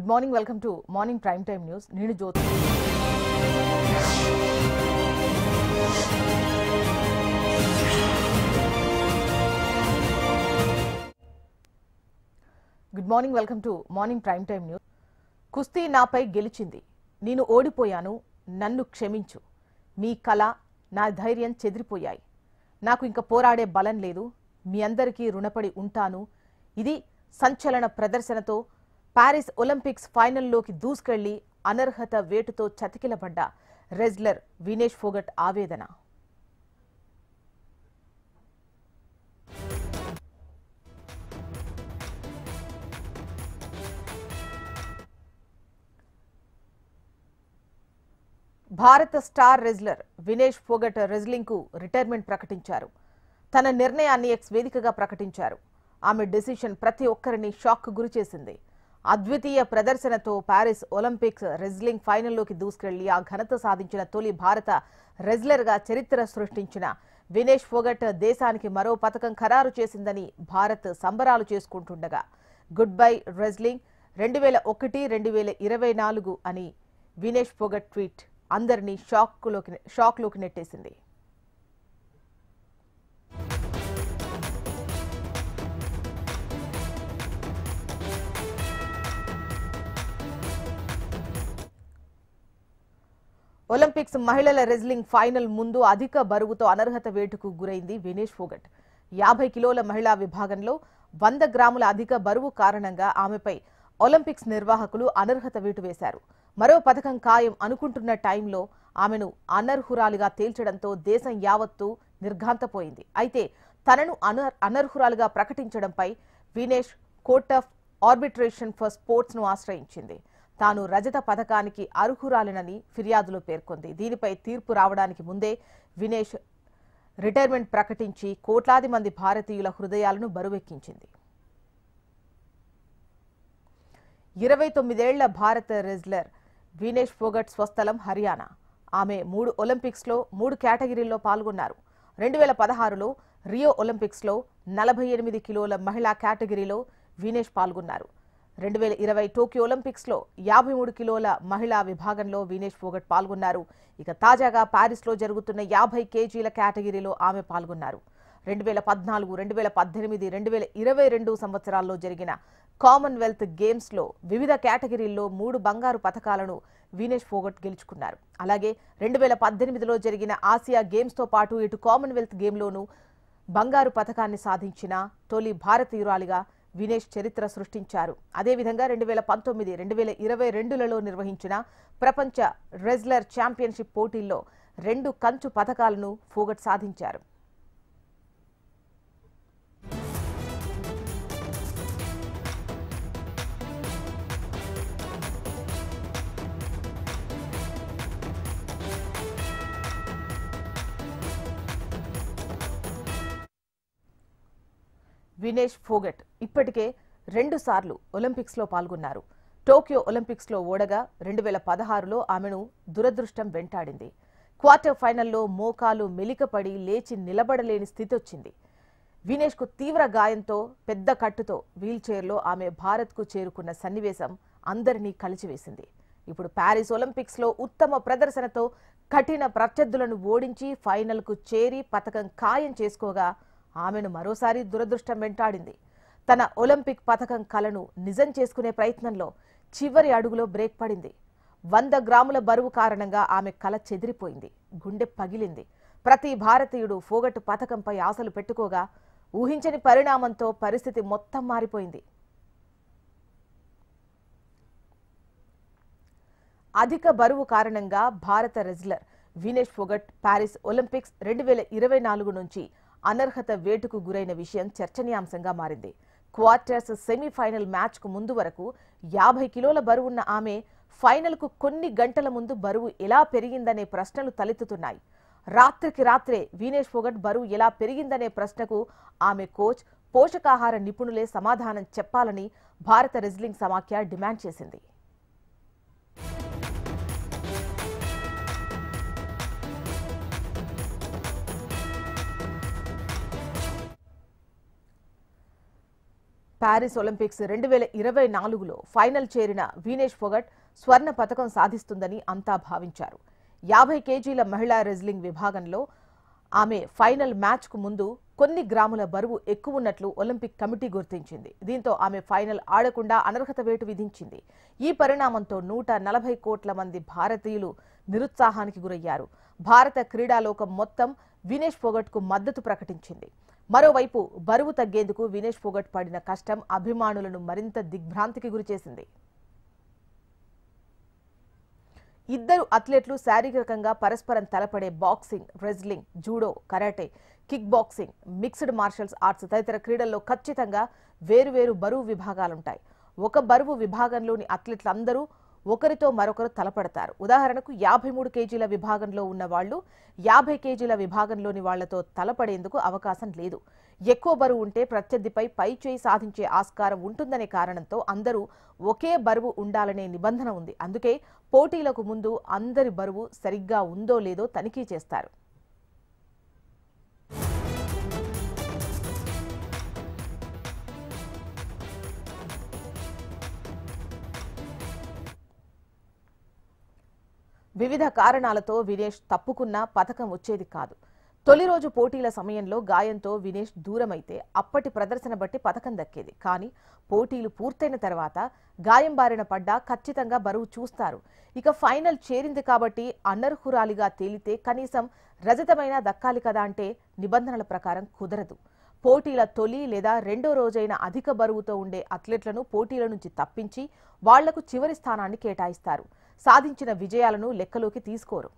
Good morning welcome to morning prime time news. నేను Jyothi. Good morning welcome to morning prime time news. కుస్తీ నాపై గెలిచింది, నేను ఓడిపోయాను, నన్ను క్షమించు. మీ కళ నా ధైర్యం చెదిరిపోయాయి. నాకు ఇంక పోరాడే బలం లేదు. మీ అందరికీ రుణపడి ఉంటాను. ఇది సంచలన ప్రదర్శనతో పారిస్ ఒలింపిక్స్ ఫైనల్లోకి దూసుకెళ్లి అనర్హత వేటుతో చతికిలబడ్డ రెజ్లర్ వినేష్ ఫోగట్ ఆవేదన. భారత star wrestler Vinesh Phogat wrestling కు రిటైర్మెంట్ ప్రకటించారు. తన నిర్ణయాన్ని ఎక్స్ వేదికగా ప్రకటించారు. ఆమె డెసిషన్ ప్రతి ఒక్కరిని షాక్ కు గురిచేసింది. అద్వితీయ ప్రదర్శనతో పారిస్ ఒలింపిక్స్ రెజ్లింగ్ ఫైనల్లోకి దూసుకెళ్లి ఆ ఘనత సాధించిన తొలి భారత రెజ్లర్ గా చరిత్ర సృష్టించిన వినేష్ ఫోగట్ దేశానికి మరో పతకం ఖరారు చేసిందని భారత్ సంబరాలు చేసుకుంటుండగా గుడ్ బై రెజ్లింగ్ 2001-2024 అని వినేష్ ఫోగట్ ట్వీట్ అందరినీ షాక్లోకి నెట్టేసింది. ఒలింపిక్స్ మహిళల రెజ్లింగ్ ఫైనల్ ముందు అధిక బరువుతో అనర్హత వేటుకు గురైంది వినేష్ ఫోగట్. 50 కిలోల మహిళా విభాగంలో 100 గ్రాముల అధిక బరువు కారణంగా ఆమెపై ఒలింపిక్స్ నిర్వాహకులు అనర్హత వేటు వేశారు. మరో పథకం ఖాయం అనుకుంటున్న టైంలో ఆమెను అనర్హురాలిగా తేల్చడంతో దేశం యావత్తు నిర్ఘాంతపోయింది. అయితే తనను అనర్హురాలిగా ప్రకటించడంపై Vinesh court of arbitration for sports ను ఆశ్రయించింది. తాను రజత పథకానికి అర్హురాలినని ఫిర్యాదులో పేర్కొంది. దీనిపై తీర్పు రావడానికి ముందే వినేష్ రిటైర్మెంట్ ప్రకటించి కోట్లాది మంది భారతీయుల హృదయాలను బరువెక్కించింది. 29 ఏళ్ల భారత రెజ్లర్ వినేష్ ఫోగట్ స్వస్థలం హర్యానా. ఆమె 3 ఒలింపిక్స్లో 3 కేటగిరీల్లో పాల్గొన్నారు. 2016లో రియో ఒలింపిక్స్లో 48 కిలోల మహిళా కేటగిరీలో వినేష్ పాల్గొన్నారు. 2020 టోక్యో ఒలింపిక్స్లో 53 కిలోల మహిళా విభాగంలో వినేష్ ఫోగట్ పాల్గొన్నారు. ఇక తాజాగా పారిస్లో జరుగుతున్న 50 కేజీల కేటగిరీలో ఆమె పాల్గొన్నారు. 2014, 2018, 2022 సంవత్సరాల్లో జరిగిన కామన్వెల్త్ గేమ్స్ లో వివిధ కేటగిరీల్లో 3 బంగారు పతకాలను వినేష్ ఫోగట్ గెలుచుకున్నారు. అలాగే 2018లో జరిగిన ఆసియా గేమ్స్ తో పాటు ఇటు కామన్వెల్త్ గేమ్లోనూ బంగారు పతకాన్ని సాధించిన తొలి భారతీయురాలిగా వినేష్ చరిత్ర సృష్టించారు. అదేవిధంగా 2019, 2022లలో నిర్వహించిన ప్రపంచ రెజ్లర్ ఛాంపియన్షిప్ పోటీల్లో 2 కంచు పతకాలను ఫోగట్ సాధించారు. వినేష్ ఫోగట్ ఇప్పటికే 2 సార్లు ఒలింపిక్స్లో పాల్గొన్నారు. టోక్యో ఒలింపిక్స్లో ఓడగా 2016లో ఆమెను దురదృష్టం వెంటాడింది. క్వార్టర్ ఫైనల్లో మోకాలు మెలికపడి లేచి నిలబడలేని స్థితి వచ్చింది. వినేష్కు తీవ్ర గాయంతో పెద్ద కట్టుతో వీల్చైర్లో ఆమె భారత్కు చేరుకున్న సన్నివేశం అందరినీ కలిచివేసింది. ఇప్పుడు పారిస్ ఒలింపిక్స్లో ఉత్తమ ప్రదర్శనతో కఠిన ప్రత్యర్థులను ఓడించి ఫైనల్కు చేరి పతకం ఖాయం చేసుకోగా ఆమెను మరోసారి దురదృష్టం వెంటాడింది. తన ఒలింపిక్ పతకం కలను నిజం చేసుకునే ప్రయత్నంలో చివరి అడుగులో బ్రేక్ పడింది. 100 గ్రాముల బరువు కారణంగా ఆమె కల చెదిరిపోయింది. గుండె పగిలింది. ప్రతి భారతీయుడు ఫోగట్ పతకంపై ఆశలు పెట్టుకోగా ఊహించని పరిణామంతో పరిస్థితి మొత్తం మారిపోయింది. అధిక బరువు కారణంగా భారత wrestler Vinesh Phogat Paris Olympics 2024 నుంచి అనర్హత వేటుకు గురైన విషయం చర్చనీయాంశంగా మారింది. క్వార్టర్స్ సెమీఫైనల్ మ్యాచ్కు ముందు వరకు 50 కిలోల బరువున్న ఆమె ఫైనల్కు కొన్ని గంటల ముందు బరువు ఎలా పెరిగిందనే ప్రశ్నలు తలెత్తుతున్నాయి. రాత్రికి రాత్రే వినేష్ ఫోగట్ బరువు ఎలా పెరిగిందనే ప్రశ్నకు ఆమె కోచ్, పోషకాహార నిపుణులే సమాధానం చెప్పాలని భారత రెజ్లింగ్ సమాఖ్య డిమాండ్ చేసింది. ప్యారిస్ ఒలింపిక్స్ 2024లో ఫైనల్ చేరిన వీనేష్ ఫోగట్ స్వర్ణ పతకం సాధిస్తుందని అంతా భావించారు. 50 కేజీల మహిళా రెజ్లింగ్ విభాగంలో ఆమె ఫైనల్ మ్యాచ్కు ముందు కొన్ని గ్రాముల బరువు ఎక్కువున్నట్లు ఒలింపిక్ కమిటీ గుర్తించింది. దీంతో ఆమె ఫైనల్ ఆడకుండా అనర్హత వేటు విధించింది. ఈ పరిణామంతో 140 కోట్ల మంది భారతీయులు నిరుత్సాహానికి గురయ్యారు. భారత క్రీడాలోకం మొత్తం వీనేష్ ఫోగట్కు మద్దతు ప్రకటించింది. మరోవైపు బరువు తగ్గేందుకు వీనేష్ ఫోగట్ పడిన కష్టం అభిమానులను మరింత దిగ్భ్రాంతికి గురిచేసింది. ఇద్దరు అథ్లెట్లు శారీరకంగా పరస్పరం తలపడే boxing, wrestling, judo, karate, kick boxing, mixed martial arts తదితర క్రీడల్లో ఖచ్చితంగా వేరువేరు బరువు విభాగాలుంటాయి. ఒక బరువు విభాగంలోని అథ్లెట్లందరూ ఒకరితో మరొకరు తలపడతారు. ఉదాహరణకు 53 కేజీల విభాగంలో ఉన్న వాళ్లు 50 కేజీల విభాగంలోని వాళ్లతో తలపడేందుకు అవకాశం లేదు. ఎక్కువ బరువు ఉంటే ప్రత్యర్థిపై పైచేయి సాధించే ఆస్కారం ఉంటుందనే కారణంతో అందరూ ఒకే బరువు ఉండాలనే నిబంధన ఉంది. అందుకే పోటీలకు ముందు అందరి బరువు సరిగ్గా ఉందో లేదో తనిఖీ చేస్తారు. వివిధ కారణాలతో వినేష్ తప్పుకున్నా పతకం వచ్చేది కాదు. తొలి రోజు పోటీల సమయంలో గాయంతో వినేష్ దూరమైతే అప్పటి ప్రదర్శన బట్టి పతకం దక్కేది. కానీ పోటీలు పూర్తయిన తర్వాత గాయం బారిన పడ్డా ఖచ్చితంగా బరువు చూస్తారు. ఇక ఫైనల్ చేరింది కాబట్టి అనర్హురాలిగా తేలితే కనీసం రజతమైనా దక్కాలి కదా అంటే నిబంధనల ప్రకారం కుదరదు. పోటీల తొలి లేదా రెండో రోజైన అధిక బరువుతో ఉండే అథ్లెట్లను పోటీల నుంచి తప్పించి వాళ్లకు చివరి స్థానాన్ని కేటాయిస్తారు. సాధించిన విజయాలను లెక్కలోకి తీసుకోరు.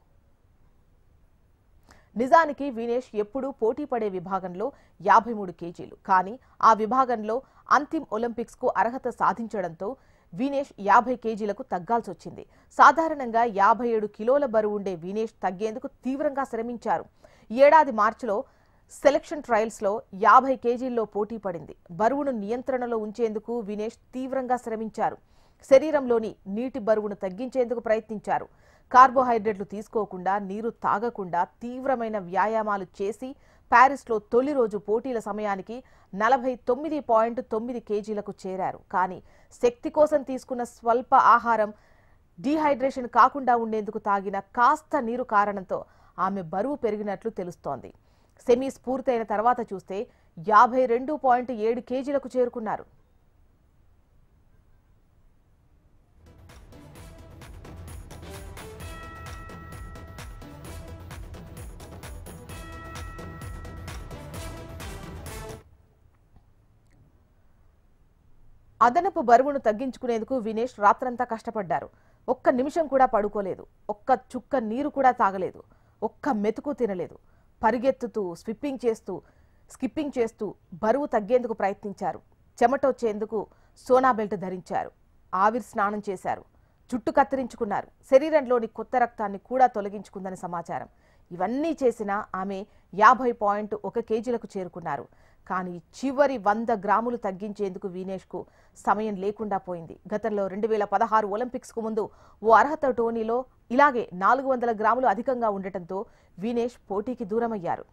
నిజానికి వీనేష్ ఎప్పుడూ పోటీ పడే విభాగంలో 53 కేజీలు. కానీ ఆ విభాగంలో అంతిమ ఒలింపిక్స్ కు అర్హత సాధించడంతో వీనేష్ 50 కేజీలకు తగ్గాల్సొచ్చింది. సాధారణంగా 57 కిలోల బరువు ఉండే వీనేష్ తగ్గేందుకు తీవ్రంగా శ్రమించారు. ఈ ఏడాది మార్చిలో సెలక్షన్ ట్రయల్స్ లో 50 కేజీల్లో పోటీ పడింది. బరువును నియంత్రణలో ఉంచేందుకు వీనేష్ తీవ్రంగా శ్రమించారు. శరీరంలోని నీటి బరువును తగ్గించేందుకు ప్రయత్నించారు. కార్బోహైడ్రేట్లు తీసుకోకుండా, నీరు తాగకుండా తీవ్రమైన వ్యాయామాలు చేసి ప్యారిస్లో తొలి రోజు పోటీల సమయానికి 49.9 కేజీలకు చేరారు. కానీ శక్తి కోసం తీసుకున్న స్వల్ప ఆహారం, డీహైడ్రేషన్ కాకుండా ఉండేందుకు తాగిన కాస్త నీరు కారణంతో ఆమె బరువు పెరిగినట్లు తెలుస్తోంది. సెమీస్ పూర్తయిన తర్వాత చూస్తే 52.7 కేజీలకు చేరుకున్నారు. అదనపు బరువును తగ్గించుకునేందుకు వినేష్ రాత్రంతా కష్టపడ్డారు. ఒక్క నిమిషం కూడా పడుకోలేదు. ఒక్క చుక్క నీరు కూడా తాగలేదు. ఒక్క మెతుకు తినలేదు. పరిగెత్తుతూ, స్కిప్పింగ్ చేస్తూ బరువు తగ్గేందుకు ప్రయత్నించారు. చెమటొచ్చేందుకు సోనా బెల్ట్ ధరించారు. ఆవిరి స్నానం చేశారు. జుట్టు కత్తిరించుకున్నారు. శరీరంలోని కొత్త రక్తాన్ని కూడా తొలగించుకుందని సమాచారం. ఇవన్నీ చేసినా ఆమె 50.1 కేజీలకు చేరుకున్నారు. కానీ చివరి 100 గ్రాములు తగ్గించేందుకు వీనేష్కు సమయం లేకుండా పోయింది. గతంలో 2016 ఒలింపిక్స్ కు ముందు ఓ అర్హత టోర్నీలో ఇలాగే 400 గ్రాములు అధికంగా ఉండటంతో వీనేష్ పోటీకి దూరమయ్యారు.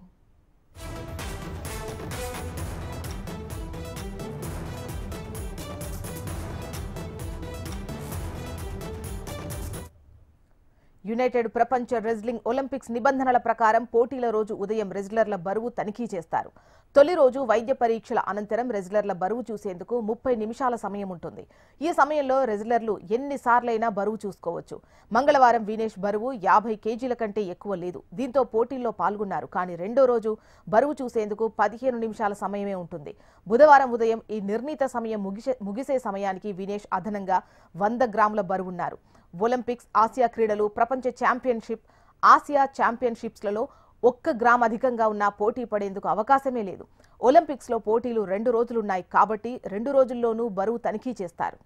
యునైటెడ్ ప్రపంచ రెజ్లింగ్ ఒలింపిక్స్ నిబంధనల ప్రకారం పోటీల రోజు ఉదయం రెజ్లర్ల బరువు తనిఖీ చేస్తారు. తొలి రోజు వైద్య పరీక్షల అనంతరం రెజ్లర్ల బరువు చూసేందుకు 30 నిమిషాల సమయం ఉంటుంది. ఈ సమయంలో రెజ్లర్లు ఎన్నిసార్లైనా బరువు చూసుకోవచ్చు. మంగళవారం వీనేష్ బరువు 50 కేజీల కంటే ఎక్కువ లేదు. దీంతో పోటీల్లో పాల్గొన్నారు. కానీ రెండో రోజు బరువు చూసేందుకు 15 నిమిషాల సమయమే ఉంటుంది. బుధవారం ఉదయం ఈ నిర్ణీత సమయం ముగిసే సమయానికి వీనేష్ అదనంగా 100 గ్రాముల బరువున్నారు. ఒలింపిక్స్, ఆసియా క్రీడలు, ప్రపంచ ఛాంపియన్షిప్, ఆసియా ఛాంపియన్షిప్స్లలో 1 గ్రామ్ అధికంగా ఉన్నా పోటీ పడేందుకు అవకాశమే లేదు. ఒలింపిక్స్లో పోటీలు 2 రోజులున్నాయి కాబట్టి 2 రోజుల్లోనూ బరువు తనిఖీ చేస్తారు.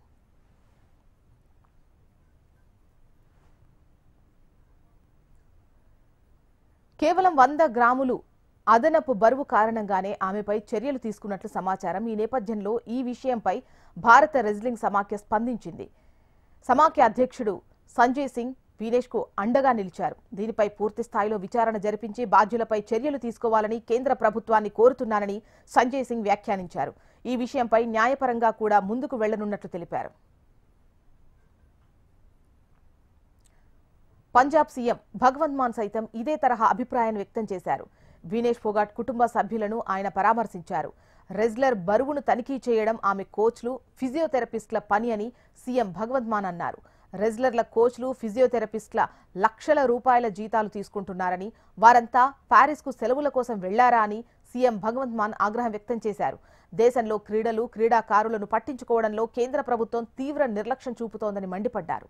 కేవలం 100 గ్రాములు అదనపు బరువు కారణంగానే ఆమెపై చర్యలు తీసుకున్నట్లు సమాచారం. ఈ నేపథ్యంలో ఈ విషయంపై భారత రెజ్లింగ్ సమాఖ్య స్పందించింది. సమాఖ్య అధ్యక్షుడు సంజయ్ సింగ్ వీనేష్ కు అండగా నిలిచారు. దీనిపై పూర్తి స్థాయిలో విచారణ జరిపించి బాధ్యులపై చర్యలు తీసుకోవాలని కేంద్ర ప్రభుత్వాన్ని కోరుతున్నానని సంజయ్ సింగ్ వ్యాఖ్యానించారు. ఈ విషయంపై న్యాయపరంగా కూడా ముందుకు వెళ్లనున్నట్లు తెలిపారు. పంజాబ్ సీఎం భగవంత్ మాన్ సైతం ఇదే తరహా అభిప్రాయాన్ని వ్యక్తం చేశారు. వినేష్ ఫోగాట్ కుటుంబ సభ్యులను ఆయన పరామర్శించారు. రెజ్లర్ బరువును తనిఖీ చేయడం ఆమె కోచ్లు, ఫిజియోథెరపిస్టుల పని అని సీఎం భగవంత్ మాన్ అన్నారు. రెజ్లర్ల కోచ్లు, ఫిజియోథెరపిస్టుల లక్షల రూపాయల జీతాలు తీసుకుంటున్నారని, వారంతా ప్యారిస్కు సెలవుల కోసం వెళ్లారా అని సీఎం భగవంత్ మాన్ ఆగ్రహం వ్యక్తం చేశారు. దేశంలో క్రీడలు, క్రీడాకారులను పట్టించుకోవడంలో కేంద్ర ప్రభుత్వం తీవ్ర నిర్లక్ష్యం చూపుతోందని మండిపడ్డారు.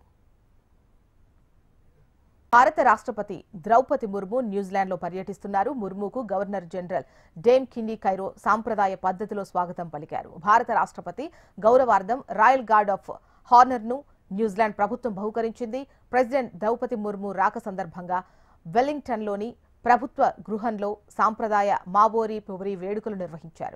భారత రాష్ట్రపతి ద్రౌపది ముర్ము న్యూజిలాండ్లో పర్యటిస్తున్నారు. ముర్ముకు governor general dame Cindy Kiro సాంప్రదాయ పద్ధతిలో స్వాగతం పలికారు. భారత రాష్ట్రపతి గౌరవార్థం రాయల్ గార్డ్ ఆఫ్ హానర్ను న్యూజిలాండ్ ప్రభుత్వం బహుకరించింది. ప్రెసిడెంట్ ద్రౌపది ముర్ము రాక సందర్భంగా వెల్లింగ్టన్లోని ప్రభుత్వ గృహంలో సాంప్రదాయ మావోరీ పొవరీ వేడుకలు నిర్వహించారు.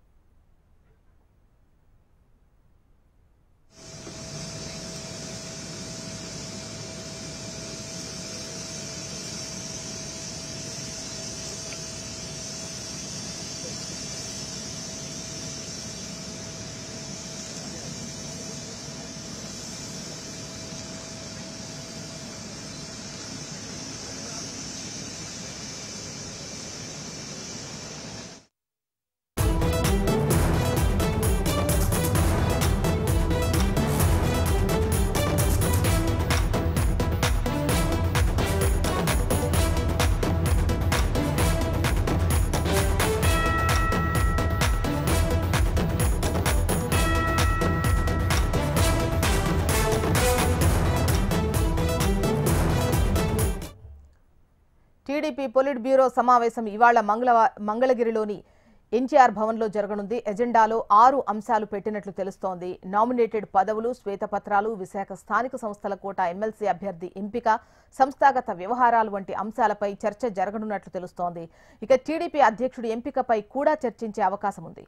టీడీపీ పొలిట్ బ్యూరో సమావేశం ఇవాళ మంగళగిరిలోని ఎన్టీఆర్ భవన్లో జరగనుంది. ఎజెండాలో 6 అంశాలు పెట్టినట్లు తెలుస్తోంది. నామినేటెడ్ పదవులు, శ్వేతపత్రాలు, విశాఖ స్థానిక సంస్థల కోటా ఎమ్మెల్సీ అభ్యర్థి ఎంపిక, సంస్థాగత వ్యవహారాలు వంటి అంశాలపై చర్చ జరగనున్నట్లు తెలుస్తోంది. ఇక టీడీపీ అధ్యక్షుడి ఎంపికపై కూడా చర్చించే అవకాశం ఉంది.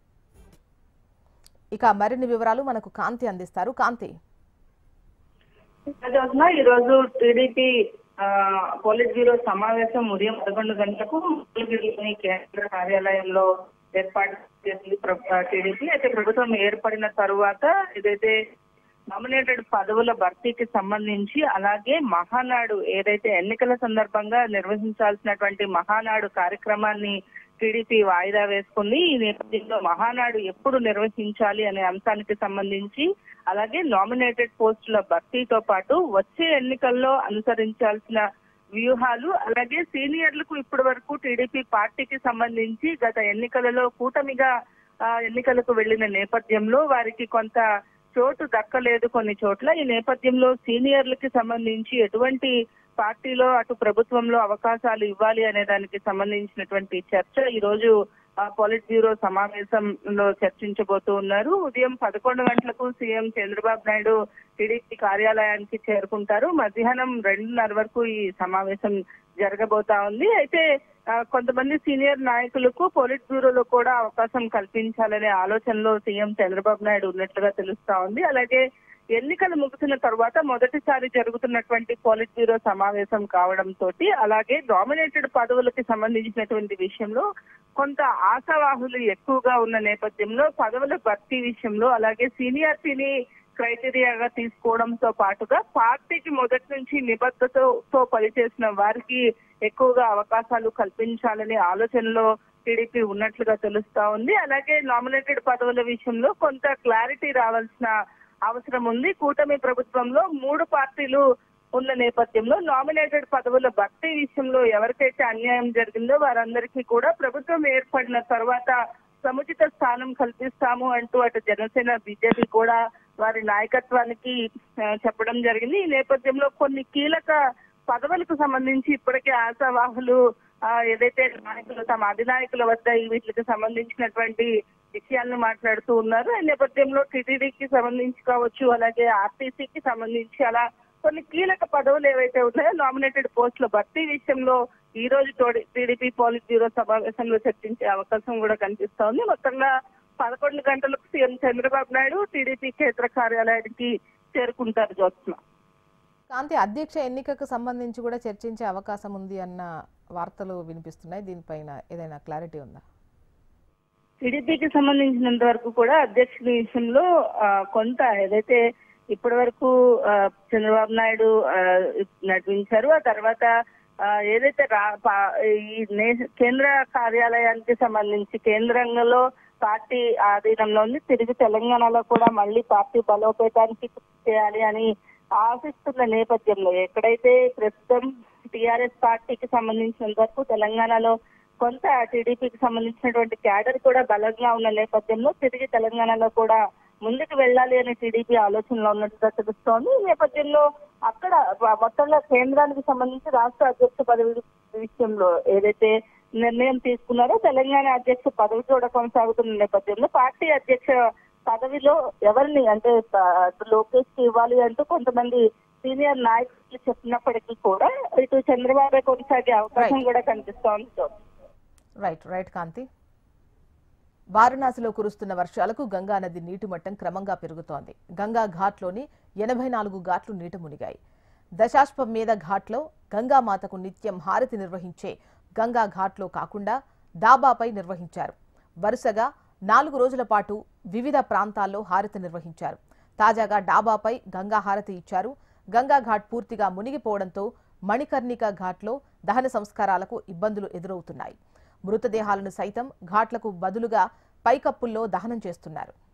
ఇక మరిన్ని వివరాలు మనకు కాంతి అందిస్తారు. కాంతి, ఈరోజు టీడీపీ పోలిట్ బ్యూరో సమావేశం ఉదయం 11 గంటలకు మంగళగిరిలోని కేంద్ర కార్యాలయంలో ఏర్పాటు చేసింది టీడీపీ. అయితే ప్రభుత్వం ఏర్పడిన తరువాత ఏదైతే నామినేటెడ్ పదవుల భర్తీకి సంబంధించి, అలాగే మహానాడు ఏదైతే ఎన్నికల సందర్భంగా నిర్వహించాల్సినటువంటి మహానాడు కార్యక్రమాన్ని టీడీపీ వాయిదా వేసుకుంది. ఈ నేపథ్యంలో మహానాడు ఎప్పుడు నిర్వహించాలి అనే అంశానికి సంబంధించి, అలాగే నామినేటెడ్ పోస్టుల భర్తీతో పాటు వచ్చే ఎన్నికల్లో అనుసరించాల్సిన వ్యూహాలు, అలాగే సీనియర్లకు ఇప్పటి వరకు టీడీపీ పార్టీకి సంబంధించి గత ఎన్నికలలో కూటమిగా ఎన్నికలకు వెళ్లిన నేపథ్యంలో వారికి కొంత చోటు దక్కలేదు కొన్ని చోట్ల. ఈ నేపథ్యంలో సీనియర్లకి సంబంధించి ఎటువంటి పార్టీలో అటు ప్రభుత్వంలో అవకాశాలు ఇవ్వాలి అనే దానికి సంబంధించినటువంటి చర్చ ఈ రోజు పోలిట్ బ్యూరో సమావేశంలో చర్చించబోతూ ఉన్నారు. ఉదయం 11 గంటలకు సీఎం చంద్రబాబు నాయుడు టీడీపీ కార్యాలయానికి చేరుకుంటారు. మధ్యాహ్నం 2:30 వరకు ఈ సమావేశం జరగబోతా ఉంది. అయితే కొంతమంది సీనియర్ నాయకులకు పోలిట్ బ్యూరోలో కూడా అవకాశం కల్పించాలనే ఆలోచనలో సీఎం చంద్రబాబు నాయుడు ఉన్నట్లుగా తెలుస్తా ఉంది. అలాగే ఎన్నికలు ముగిసిన తర్వాత మొదటిసారి జరుగుతున్నటువంటి పోలిట్ బ్యూరో సమావేశం కావడంతో, అలాగే నామినేటెడ్ పదవులకు సంబంధించినటువంటి విషయంలో కొంత ఆశావాహులు ఎక్కువగా ఉన్న నేపథ్యంలో పదవుల భర్తీ విషయంలో, అలాగే సీనియారిటీని క్రైటీరియాగా తీసుకోవడంతో పాటుగా పార్టీకి మొదటి నుంచి నిబద్ధతతో పనిచేసిన వారికి ఎక్కువగా అవకాశాలు కల్పించాలనే ఆలోచనలో టీడీపీ ఉన్నట్లుగా తెలుస్తా ఉంది. అలాగే నామినేటెడ్ పదవుల విషయంలో కొంత క్లారిటీ రావాల్సిన అవసరం ఉంది. కూటమి ప్రభుత్వంలో 3 పార్టీలు ఉన్న నేపథ్యంలో నామినేటెడ్ పదవుల భర్తీ విషయంలో ఎవరికైతే అన్యాయం జరిగిందో వారందరికీ కూడా ప్రభుత్వం ఏర్పడిన తర్వాత సముచిత స్థానం కల్పిస్తాము అంటూ అటు జనసేన, బీజేపీ కూడా వారి నాయకత్వానికి చెప్పడం జరిగింది. ఈ నేపథ్యంలో కొన్ని కీలక పదవులకు సంబంధించి ఇప్పటికే ఆశావాహులు ఏదైతే నాయకులు తమ అధినాయకుల వద్ద వీటికి సంబంధించినటువంటి విషయాలను మాట్లాడుతూ ఉన్నారు. ఈ నేపథ్యంలో టీటీడీకి సంబంధించి కావచ్చు, అలాగే ఆర్టీసీకి సంబంధించి అలా కొన్ని కీలక పదవులు ఏవైతే ఉన్నాయో నామినేటెడ్ పోస్టుల భర్తీ విషయంలో ఈ రోజు టీడీపీ పోలిట్ బ్యూరో సమావేశంలో చర్చించే అవకాశం కూడా కనిపిస్తా ఉంది. మొత్తంగా 11 గంటలకు సీఎం చంద్రబాబు నాయుడు టీడీపీ కేంద్ర కార్యాలయానికి చేరుకుంటారు. జ్యోత్స్న, కాంతి, అధ్యక్ష ఎన్నికకు సంబంధించి కూడా చర్చించే అవకాశం ఉంది అన్న వార్తలు వినిపిస్తున్నాయి. దీనిపైన ఏదైనా క్లారిటీ ఉందా? టీడీపీకి సంబంధించినంత వరకు కూడా అధ్యక్షుడి విషయంలో కొంత ఏదైతే ఇప్పటి వరకు చంద్రబాబు నాయుడు నడిపించారు, ఆ తర్వాత ఏదైతే కేంద్ర కార్యాలయానికి సంబంధించి కేంద్రంలో పార్టీ ఆధీనంలో ఉంది, తిరిగి తెలంగాణలో కూడా మళ్ళీ పార్టీ బలోపేతానికి చేయాలి అని ఆశిస్తున్న నేపథ్యంలో ఎక్కడైతే ప్రస్తుతం టీఆర్ఎస్ పార్టీకి సంబంధించినంత వరకు తెలంగాణలో కొంత టీడీపీకి సంబంధించినటువంటి క్యాడర్ కూడా బలంగా ఉన్న నేపథ్యంలో తిరిగి తెలంగాణలో కూడా ముందుకు వెళ్ళాలి అనే టీడీపీ ఆలోచనలో ఉన్నట్టుగా తెలుస్తోంది. ఈ నేపథ్యంలో అక్కడ మొత్తంగా కేంద్రానికి సంబంధించి రాష్ట్ర అధ్యక్ష పదవి విషయంలో ఏదైతే నిర్ణయం తీసుకున్నారో తెలంగాణ అధ్యక్ష పదవి కూడా కొనసాగుతున్న నేపథ్యంలో పార్టీ అధ్యక్ష పదవిలో ఎవరిని అంటే లోకేష్ కి ఇవ్వాలి అంటూ కొంతమంది సీనియర్ నాయకులు చెప్పినప్పటికీ కూడా ఇటు చంద్రబాబు కొనసాగే అవకాశం కూడా కనిపిస్తోంది. రైట్ కాంతి. వారణాసిలో కురుస్తున్న వర్షాలకు గంగా నది నీటి మట్టం క్రమంగా పెరుగుతోంది. గంగా ఘాట్లోని 84 ఘాట్లు నీట మునిగాయి. దశాశ్వమేధ ఘాట్లో గంగామాతకు నిత్యం హారతి నిర్వహించే గంగా ఘాట్లో కాకుండా డాబాపై నిర్వహించారు. వరుసగా 4 రోజుల పాటు వివిధ ప్రాంతాల్లో హారతి నిర్వహించారు. తాజాగా డాబాపై గంగా హారతి ఇచ్చారు. గంగా ఘాట్ పూర్తిగా మునిగిపోవడంతో మణికర్ణిక ఘాట్లో దహన సంస్కారాలకు ఇబ్బందులు ఎదురవుతున్నాయి. మృతదేహాలను సైతం ఘాట్లకు బదులుగా పైకప్పుల్లో దహనం చేస్తున్నారు.